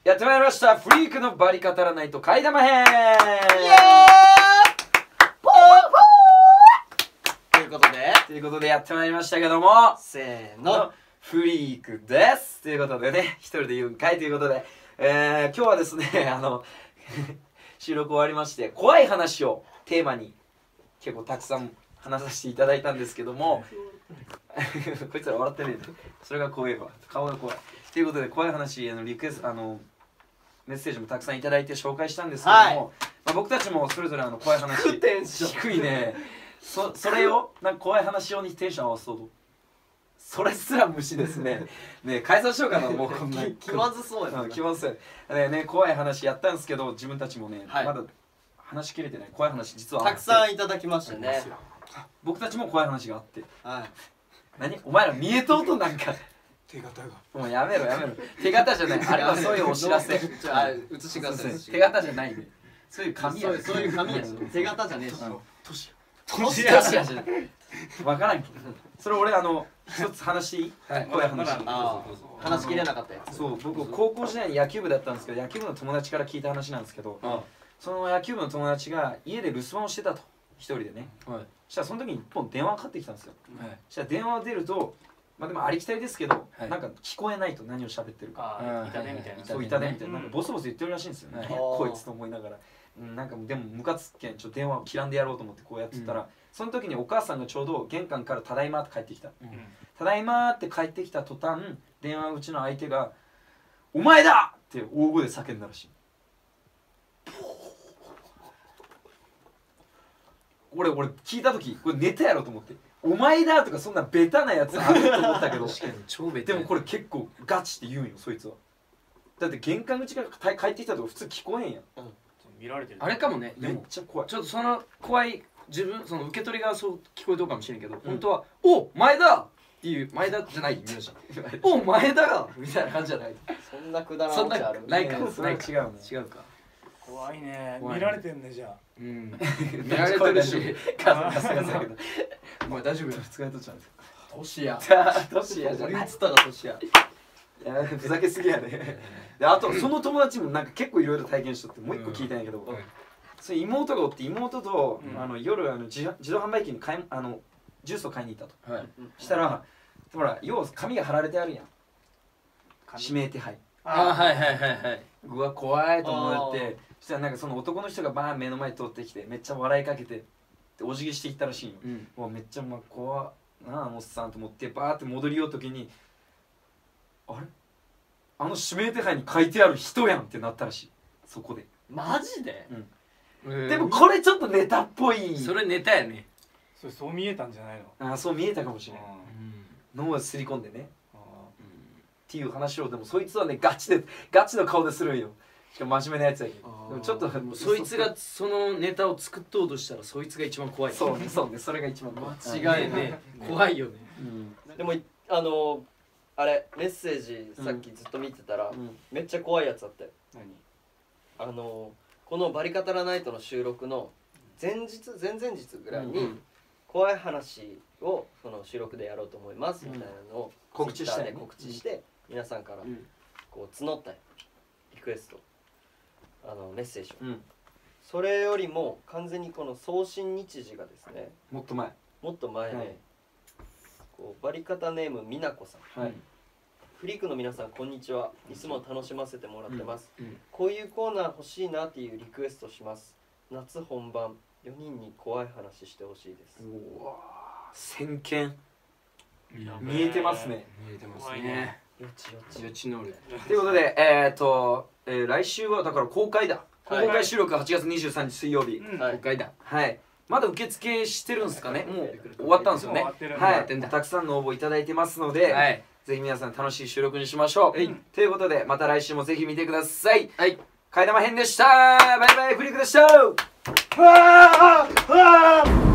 やってまいりました。フリークのバリ語らないと替え玉編。イエーイポーポーということでやってまいりましたけども、 せーのフリークですということでね、一人で言うんかいということで、今日はですね収録終わりまして、怖い話をテーマに結構たくさん話させていただいたんですけどもこいつら笑ってねえんだ。それが怖いわ、顔が怖いということで、怖い話へのリクエストメッセージもたくさんいただいて紹介したんですけども、はい、まあ、僕たちもそれぞれ怖い話低いね。それをなんか怖い話用にテンション合わせとうと、それすら無視ですね。ね、解散しようかな、もうこんな気まずそうやな。 気まずそうね、怖い話やったんですけど、自分たちもね、はい、まだ話しきれてない怖い話実はたくさんいただきましたね。 僕たちも怖い話があって、 はい、 何お前ら見えとうとなんか手形がもうやめろ手形じゃない、あれはそういうお知らせ。 映してください。 手形じゃないね、そういう紙や。 そういう紙や。手形じゃねえし。 年やじゃない分からんけど、それ俺一つ話していい？怖い話。 話しきれなかったやつ。 そう、僕高校時代に野球部だったんですけど、野球部の友達から聞いた話なんですけど、その野球部の友達が家で留守番をしてたと、一人でね。そしたらその時に一本電話がかかってきたんですよ。そしたら電話が出ると、まあでもありきたりですけど、なんか聞こえないと、何を喋ってるか。 痛手みたいな。 そう、痛手みたいな、なんかボソボソ言ってるらしいんですよね。こいつと思いながら、なんかでもムカつくけんちょっと電話を切らんでやろうと思ってこうやってたら、その時にお母さんがちょうど玄関からただいまって帰ってきた。ただいまって帰ってきた途端、電話口の相手が「お前だ!」って大声で叫んだらしい。俺聞いた時これネタやろと思って、お前だとかそんなベタなやつあると思ったけどでもこれ結構ガチって言うんよ、そいつは。だって玄関口から帰ってきたとか普通聞こえんやん。 見られてる。 あれかもね。 めっちゃ怖い。 ちょっとその怖い自分、その受け取りがそう聞こえとるかもしれんけど、本当は「お前だ!」っていう「前田」じゃない名字「お前だが!」みたいな感じじゃない。 そんなくだらそんなないある。 ないか。 それは違うね。 違うか。 怖いね。見られてんねじゃあ。 見られてるし。 ガサガサけど。 お前大丈夫よ。 二日やっとっちゃうんですよ。 トシヤ。 トシヤじゃない。 俺言ってたがトシヤ。 ふざけすぎやね。であとその友達もなんか結構いろいろ体験しとって、もう一個聞いたんやけど、それ妹がおって、妹と夜自動販売機にジュースを買いに行ったと。したらほら、要は紙が貼られてあるやん、指名手配。うわ怖いと思って、そしたらなんかその男の人がバーン目の前通ってきて、めっちゃ笑いかけてお辞儀してきたらしいよ。もうめっちゃ怖なあおっさんと思ってバーって戻りようときに、あれ指名手配に書いてある人やんってなったらしい、そこで。 マジで？ でもこれちょっとネタっぽい。 それネタやね。 そう見えたんじゃないの？ そう見えたかもしれない。脳をすり込んでねっていう話を、でもそいつはねガチの顔でするんよ。しかも真面目なやつやけど、でもちょっとそいつがそのネタを作っとうとしたら、そいつが一番怖い。 そうね、それが一番間違いね。怖いよね。 でもあれメッセージさっきずっと見てたらめっちゃ怖いやつあったよ。このバリカタラナイトの収録の前々日ぐらいに怖い話をその収録でやろうと思いますみたいなのを告知して皆さんからこう募ったリクエストメッセージを、それよりも完全にこの送信日時がですね、もっと前で、こうバリカタネームみなこさん、フリークの皆さんこんにちは、いつも楽しませてもらってます。こういうコーナー欲しいなっていうリクエストします。夏本番4人に怖い話してほしいです。 うわ先見見えてますね。 見えてますね。予知能力。 ということで来週はだから公開収録が8月23日水曜日。 公開だ。 はい。まだ受付してるんですかね。もう終わったんですよね。はい。たくさんの応募いただいてますので、ぜひ皆さん楽しい収録にしましょう。ということでまた来週もぜひ見てください。替え玉編でした。バイバイ、フリークでした。